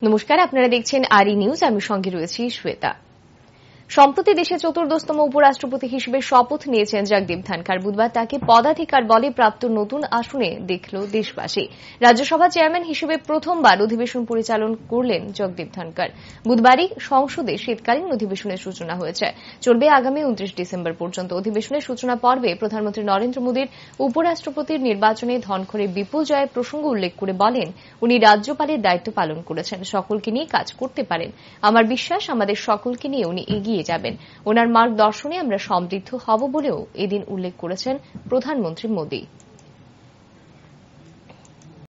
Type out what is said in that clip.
নমস্কার, আপনারা দেখছেন আরই নিউজ। আমি সঙ্গে রয়েছি শ্বেতা। সম্প্রতি দেশে চতুর্দশতম উপরাষ্ট্রপতি হিসেবে শপথ নিয়েছেন জগদীপ ধনখড়। বুধবার তাকে পদাধিকার বলে প্রাপ্ত নতুন আসনে দেখল দেশবাসী। রাজ্যসভা চেয়ারম্যান হিসেবে প্রথমবার অধিবেশন পরিচালন করলেন জগদীপ ধনখড়। বুধবারই সংসদে শীতকালীন অধিবেশনের সূচনা হয়েছে। চলবে আগামী 29 ডিসেম্বর পর্যন্ত। অধিবেশনের সূচনা পর্বে প্রধানমন্ত্রী নরেন্দ্র মোদীর উপরাষ্ট্রপতির নির্বাচনে ধনখড়ের বিপুল জয়ের প্রসঙ্গ উল্লেখ করে বলেন, উনি রাজ্যপালের দায়িত্ব পালন করেছেন, সকলকে নিয়ে কাজ করতে পারেন। আমার বিশ্বাস আমাদের সকলকে নিয়ে উনি এগিয়ে যাবেন। ওনার মার্গদর্শনে আমরা সমৃদ্ধ হব বলেও এদিন উল্লেখ করেছেন প্রধানমন্ত্রী মোদী।